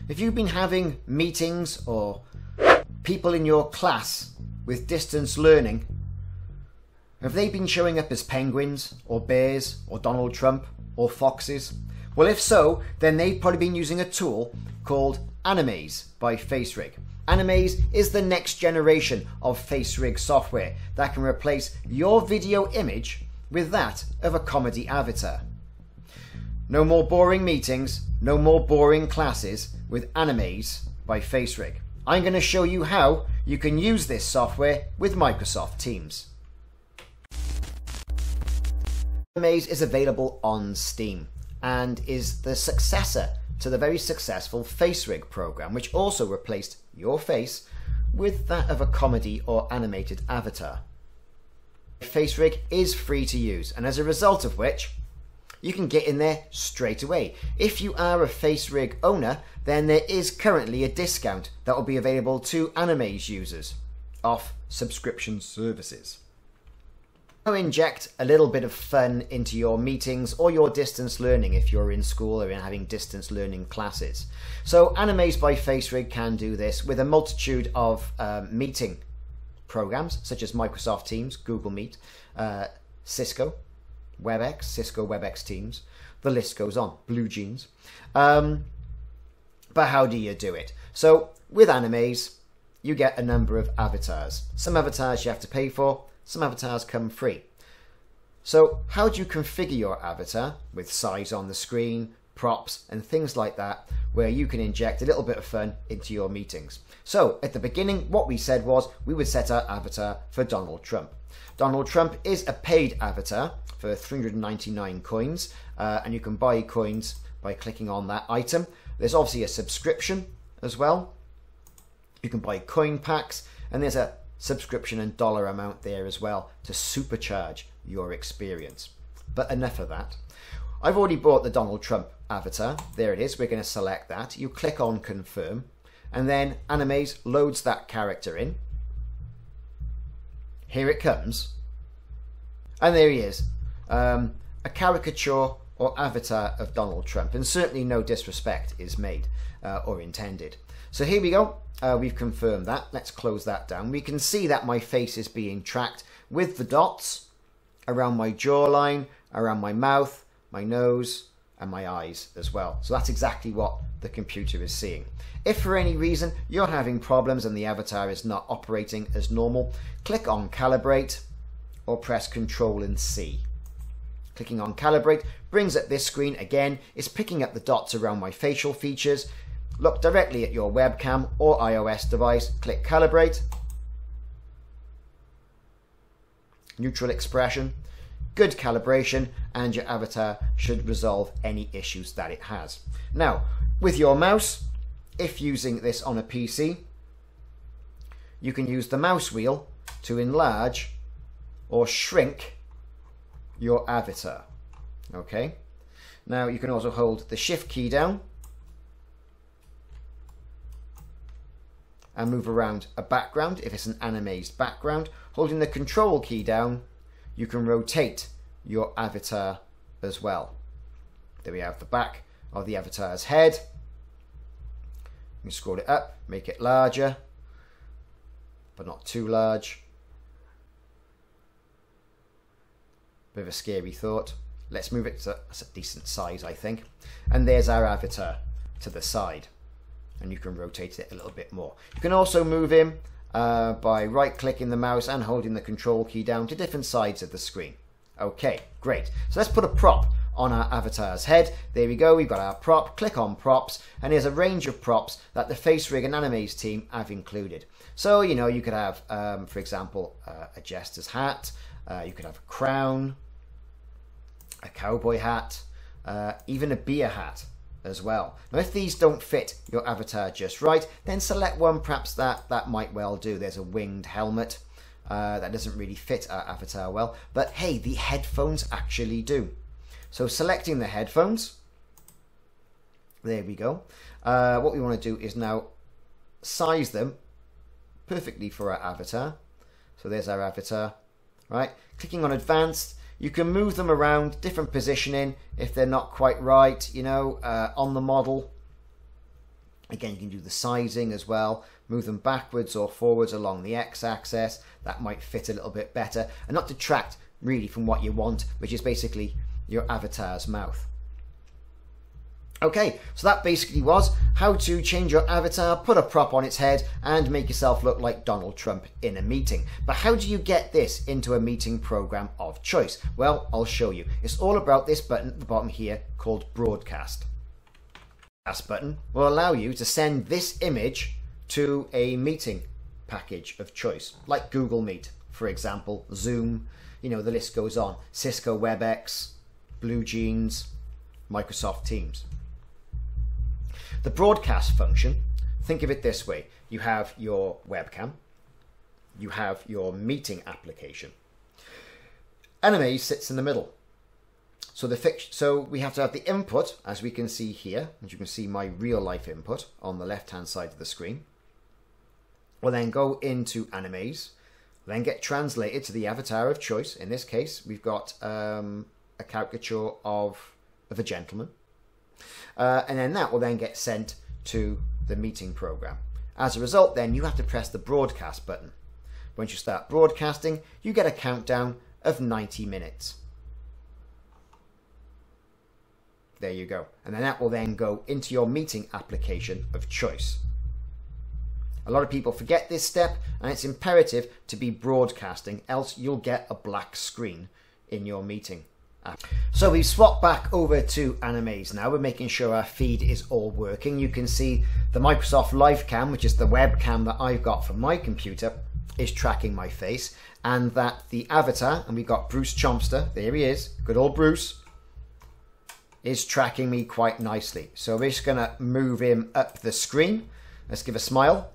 If you've been having meetings or people in your class with distance learning, have they been showing up as penguins or bears or Donald Trump or foxes? Well, if so, then they've probably been using a tool called Animaze by Facerig. Animaze is the next generation of Facerig software that can replace your video image with that of a comedy avatar. No more boring meetings, no more boring classes with Animaze by Facerig. I'm going to show you how you can use this software with Microsoft Teams. Animaze is available on Steam and is the successor to the very successful Facerig program, which also replaced your face with that of a comedy or animated avatar. Facerig is free to use, and as a result of which, you can get in there straight away. If you are a Facerig owner, then there is currently a discount that will be available to Animaze users off subscription services. Now inject a little bit of fun into your meetings or your distance learning if you're in school or having distance learning classes. So Animaze by Facerig can do this with a multitude of meeting programs such as Microsoft Teams, Google Meet, Cisco WebEx Teams, the list goes on, Blue Jeans. But how do you do it? So with Animaze, you get a number of avatars. Some avatars you have to pay for, some avatars come free. So how do you configure your avatar with size on the screen, props and things like that, where you can inject a little bit of fun into your meetings? So at the beginning, what we said was we would set our avatar for Donald Trump. Donald Trump is a paid avatar for 399 coins, and you can buy coins by clicking on that item. There's obviously a subscription as well. You can buy coin packs, and there's a subscription and dollar amount there as well to supercharge your experience. But enough of that. I've already bought the Donald Trump avatar. There it is. We're going to select that. You click on confirm, and then Animaze loads that character in. Here it comes. And there he is. A caricature or avatar of Donald Trump, and certainly no disrespect is made or intended. So here we go. We've confirmed that. Let's close that down. We can see that my face is being tracked with the dots around my jawline, around my mouth, my nose, and my eyes as well. So that's exactly what the computer is seeing. If for any reason you're having problems and the avatar is not operating as normal, click on Calibrate or press Ctrl and C. Clicking on Calibrate brings up this screen again. It's picking up the dots around my facial features. Look directly at your webcam or iOS device, click Calibrate, neutral expression, good calibration, and your avatar should resolve any issues that it has. Now, with your mouse, if using this on a PC, you can use the mouse wheel to enlarge or shrink your avatar. Okay. Now you can also hold the Shift key down and move around a background if it's an animated background. Holding the Control key down, you can rotate your avatar as well. There we have the back of the avatar's head. You can scroll it up, make it larger, but not too large. Bit of a scary thought. Let's move it to a decent size, I think. And there's our avatar to the side. And you can rotate it a little bit more. You can also move him by right-clicking the mouse and holding the Control key down to different sides of the screen. Okay, great. So let's put a prop on our avatar's head. There we go, we've got our prop. Click on props, and here's a range of props that the Facerig and Animaze team have included. So, you know, you could have, for example, a jester's hat. You could have a crown, a cowboy hat, even a beer hat as well. Now if these don't fit your avatar just right, then select one perhaps that might well do. There's a winged helmet that doesn't really fit our avatar well, but hey, the headphones actually do. So selecting the headphones, there we go. What we want to do is now size them perfectly for our avatar. So there's our avatar, right? Clicking on advanced, you can move them around, different positioning if they're not quite right, you know, on the model. Again, you can do the sizing as well, move them backwards or forwards along the x-axis. That might fit a little bit better and not detract really from what you want, which is basically your avatar's mouth. Okay, so that basically was how to change your avatar, put a prop on its head, and make yourself look like Donald Trump in a meeting. But how do you get this into a meeting program of choice? Well, I'll show you. It's all about this button at the bottom here called Broadcast. Broadcast button will allow you to send this image to a meeting package of choice, like Google Meet, for example, Zoom, you know, the list goes on, Cisco WebEx, Blue Jeans, Microsoft Teams. The broadcast function, think of it this way. You have your webcam, you have your meeting application. Animaze sits in the middle. So we have to have the input, as we can see here, as you can see my real life input on the left hand side of the screen. We'll then go into Animaze, then get translated to the avatar of choice. In this case, we've got a caricature of a gentleman. And then that will then get sent to the meeting program. As a result, then you have to press the broadcast button. Once you start broadcasting, you get a countdown of 90 minutes. There you go. And then that will then go into your meeting application of choice. A lot of people forget this step, and it's imperative to be broadcasting, else you'll get a black screen in your meeting. So we've swapped back over to Animaze now. We're making sure our feed is all working. You can see the Microsoft Live Cam, which is the webcam that I've got from my computer, is tracking my face, and that the avatar, and we've got Bruce Chomster, there he is, good old Bruce, is tracking me quite nicely. So we're just going to move him up the screen. Let's give a smile.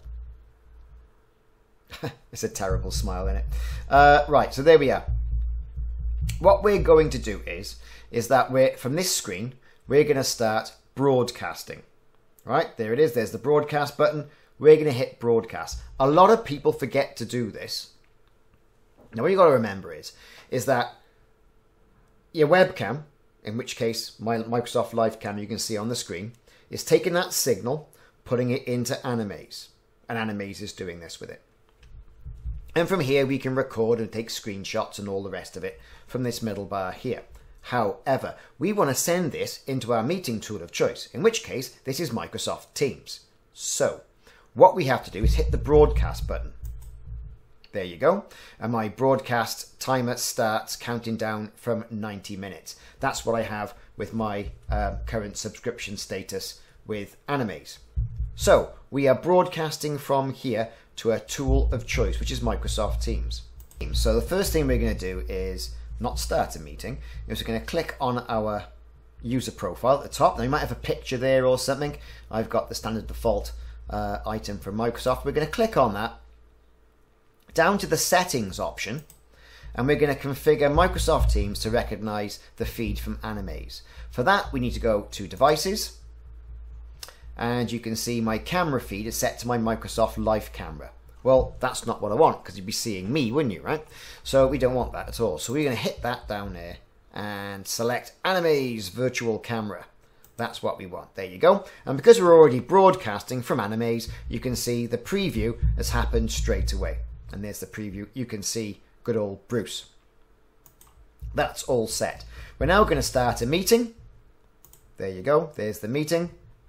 It's a terrible smile, isn't it? Right, so there we are. What we're going to do is that from this screen, we're going to start broadcasting. Right, there it is. There's the broadcast button. We're going to hit broadcast. A lot of people forget to do this. Now, what you've got to remember is that your webcam, in which case my Microsoft Live Cam you can see on the screen, is taking that signal, putting it into Animaze. And Animaze is doing this with it. And from here, we can record and take screenshots and all the rest of it from this middle bar here. However, we want to send this into our meeting tool of choice, in which case this is Microsoft Teams. So what we have to do is hit the broadcast button. There you go. And my broadcast timer starts counting down from 90 minutes. That's what I have with my current subscription status with Animaze. So we are broadcasting from here to a tool of choice, which is Microsoft Teams. So the first thing we're going to do is not start a meeting. We're going to click on our user profile at the top. Now you might have a picture there or something. I've got the standard default item from Microsoft. We're going to click on that down to the settings option, and we're going to configure Microsoft Teams to recognize the feed from Animaze. For that, we need to go to devices, and you can see my camera feed is set to my Microsoft Live camera. Well, that's not what I want, because you'd be seeing me, wouldn't you, right? So we don't want that at all. So we're going to hit that down there and select Animaze Virtual Camera. That's what we want. There you go. And because we're already broadcasting from Animaze, you can see the preview has happened straight away. And there's the preview. You can see good old Bruce. That's all set. We're now going to start a meeting. There you go. There's the meeting.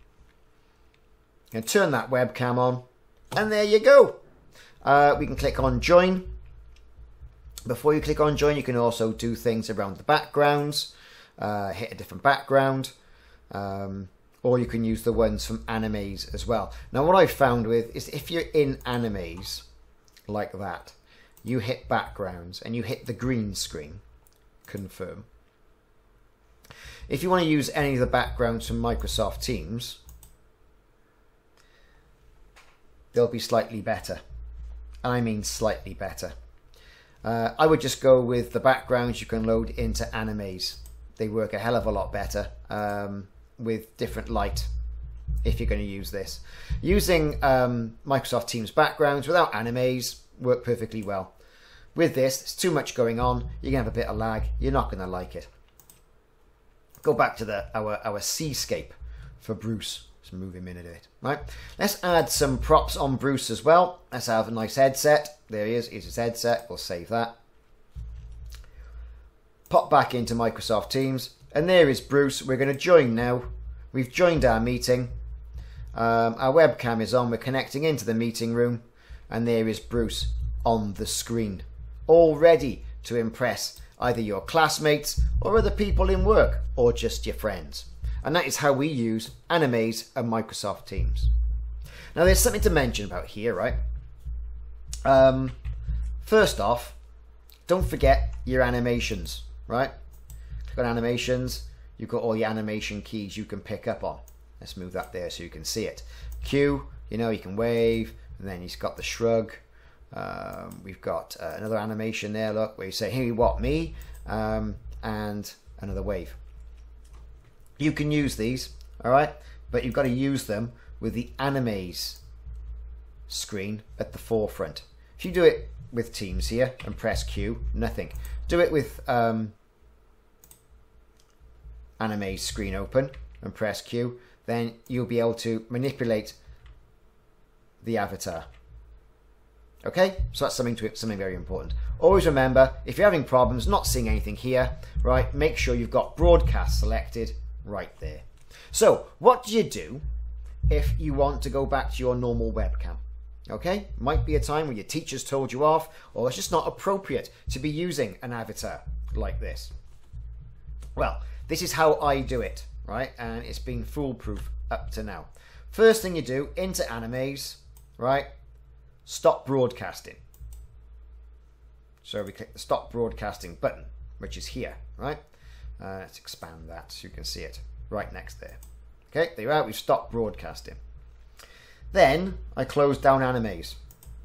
And turn that webcam on, and there you go. We can click on join. Before you click on join, you can also do things around the backgrounds, hit a different background, or you can use the ones from Animaze as well. Now what I've found with is if you're in Animaze like that, you hit backgrounds and you hit the green screen, confirm. If you want to use any of the backgrounds from Microsoft Teams, they'll be slightly better. And I mean slightly better. I would just go with the backgrounds you can load into Animaze. They work a hell of a lot better with different light if you're going to use this. Using Microsoft Teams backgrounds without Animaze work perfectly well. With this, there's too much going on. You're going to have a bit of lag. You're not going to like it. Go back to our seascape for Bruce. Just move him in a bit. Right. Let's add some props on Bruce as well. Let's have a nice headset. There he is. Here's his headset. We'll save that. Pop back into Microsoft Teams. And there is Bruce. We're going to join now. We've joined our meeting. Our webcam is on. We're connecting into the meeting room. And there is Bruce on the screen, all ready to impress either your classmates or other people in work or just your friends. And that is how we use Animaze and Microsoft Teams. Now there's something to mention about here, right? First off, don't forget your animations, right? Click on animations. You've got all your animation keys you can pick up on. Let's move that there so you can see it. Q, you know, you can wave, and then he's got the shrug. We've got another animation there, look, where you say, hey, what, me? And another wave. You can use these, all right? But you've got to use them with the Animaze screen at the forefront. If you do it with Teams here and press Q, nothing. Do it with Animaze screen open and press Q, then you'll be able to manipulate the avatar. Okay, so that's something very important. Always remember, if you're having problems not seeing anything here, right, make sure you've got broadcast selected right there. So what do you do if you want to go back to your normal webcam? Okay, might be a time where your teacher's told you off, or it's just not appropriate to be using an avatar like this. Well, this is how I do it, right? And it's been foolproof up to now. First thing you do, into Animaze, right? Stop broadcasting. So we click the stop broadcasting button, which is here, right? Let's expand that so you can see it right next there. Okay, there you are, we've stopped broadcasting. Then I close down Animaze.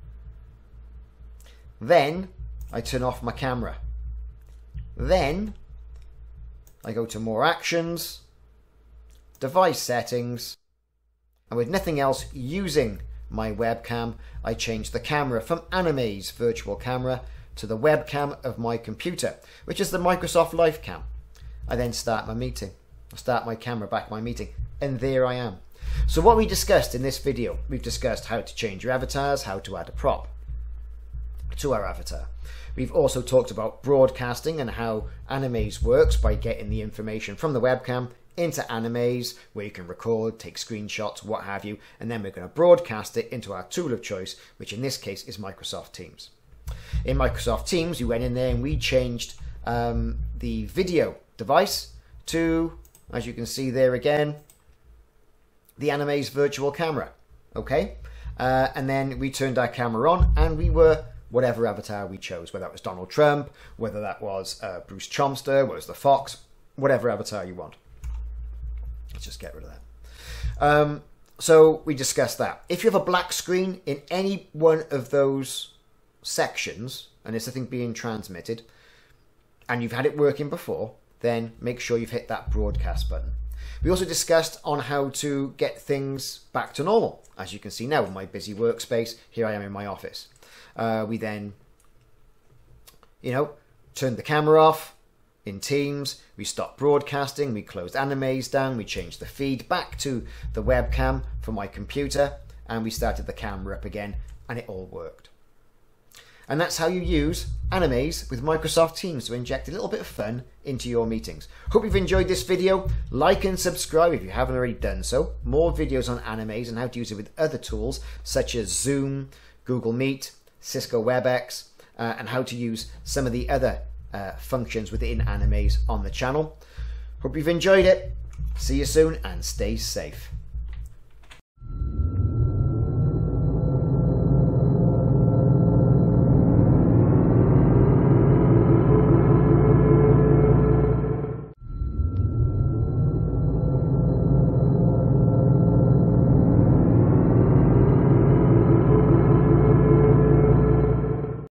Then I turn off my camera. Then I go to more actions, device settings, and with nothing else using my webcam, I change the camera from Animaze virtual camera to the webcam of my computer, which is the Microsoft Live Cam. I then start my meeting. I start my camera back my meeting, and there I am. So what we discussed in this video, we've discussed how to change your avatars, how to add a prop to our avatar. We've also talked about broadcasting and how Animaze works by getting the information from the webcam into Animaze, where you can record, take screenshots, what have you, and then we're going to broadcast it into our tool of choice, which in this case is Microsoft Teams. In Microsoft Teams, we went in there and we changed the video device to, as you can see there again, the Animaze virtual camera. Okay, and then we turned our camera on and we were whatever avatar we chose, whether that was Donald Trump, whether that was Bruce Chomster, whether it was the Fox, whatever avatar you want. Let's just get rid of that. So we discussed that. If you have a black screen in any one of those sections and there's something being transmitted and you've had it working before, then make sure you've hit that broadcast button. We also discussed on how to get things back to normal. As you can see now with my busy workspace, here I am in my office. We then, turned the camera off in Teams, we stopped broadcasting, we closed Animaze down, we changed the feed back to the webcam for my computer, and we started the camera up again, and it all worked. And that's how you use Animaze with Microsoft Teams to inject a little bit of fun into your meetings. Hope you've enjoyed this video. Like and subscribe if you haven't already done so. More videos on Animaze and how to use it with other tools such as Zoom, Google Meet, Cisco WebEx, and how to use some of the other functions within Animaze on the channel. Hope you've enjoyed it. See you soon and stay safe.